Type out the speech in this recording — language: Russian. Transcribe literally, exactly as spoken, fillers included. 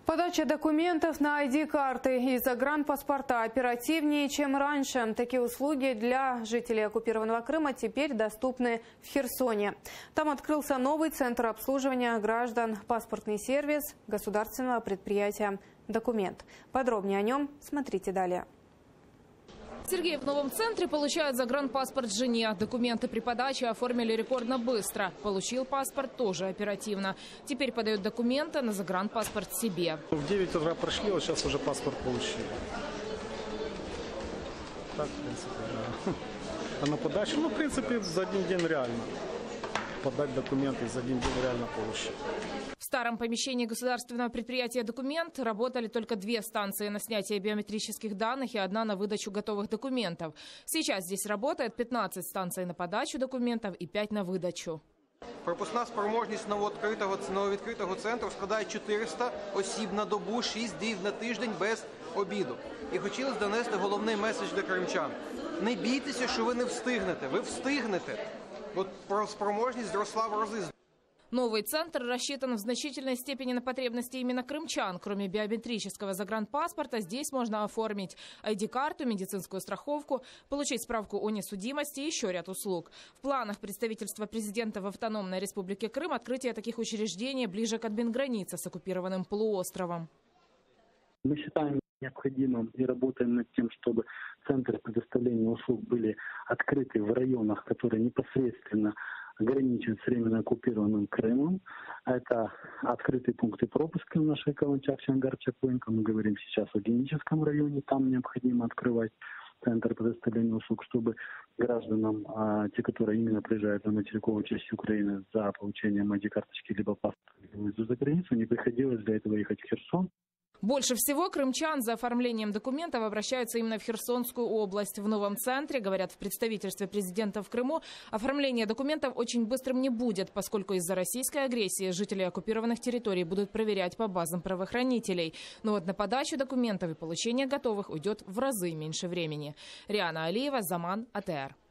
Подача документов на ай ди-карты и загранпаспорта оперативнее, чем раньше. Такие услуги для жителей оккупированного Крыма теперь доступны в Херсоне. Там открылся новый центр обслуживания граждан, паспортный сервис государственного предприятия «Документ». Подробнее о нем смотрите далее. Сергей в новом центре получает загранпаспорт жене. Документы при подаче оформили рекордно быстро. Получил паспорт тоже оперативно. Теперь подает документы на загранпаспорт себе. В девять утра прошли, вот сейчас уже паспорт получили. Так, в принципе, да. А на подачу, ну, в принципе, за один день реально. Подать документы за один день реально получить. В старом помещении государственного предприятия «Документ» работали только две станции на снятие биометрических данных и одна на выдачу готовых документов. Сейчас здесь работает пятнадцать станций на подачу документов и пять на видачу. Пропускна спроможність нововідкритого, нововідкритого центру складає чотириста осіб на добу, шість днів на тиждень без обіду. І хотілося донести головний меседж для кримчан. Не бійтеся, що ви не встигнете. Ви встигнете. От спроможність зросла в рази. Новый центр рассчитан в значительной степени на потребности именно крымчан. Кроме биометрического загранпаспорта, здесь можно оформить ай ди-карту, медицинскую страховку, получить справку о несудимости и еще ряд услуг. В планах представительства президента в Автономной Республике Крым открытие таких учреждений ближе к админгранице с оккупированным полуостровом. Мы считаем необходимым и работаем над тем, чтобы центры предоставления услуг были открыты в районах, которые непосредственно граничит с временно оккупированным Крымом. Это открытые пункты пропуска в нашей Каланчак-Чангар-Чаплынка. Мы говорим сейчас о Геническом районе. Там необходимо открывать центр предоставления услуг, чтобы гражданам, а, те, которые именно приезжают на материковую часть Украины за получением ай ди-карточки либо паспорта за границу, не приходилось для этого ехать в Херсон. Больше всего крымчан за оформлением документов обращаются именно в Херсонскую область. В новом центре, говорят в представительстве президента в Крыму, оформление документов очень быстрым не будет, поскольку из-за российской агрессии жители оккупированных территорий будут проверять по базам правоохранителей. Но вот на подачу документов и получение готовых уйдет в разы меньше времени. Риана Алиева, Заман, а тэ эр.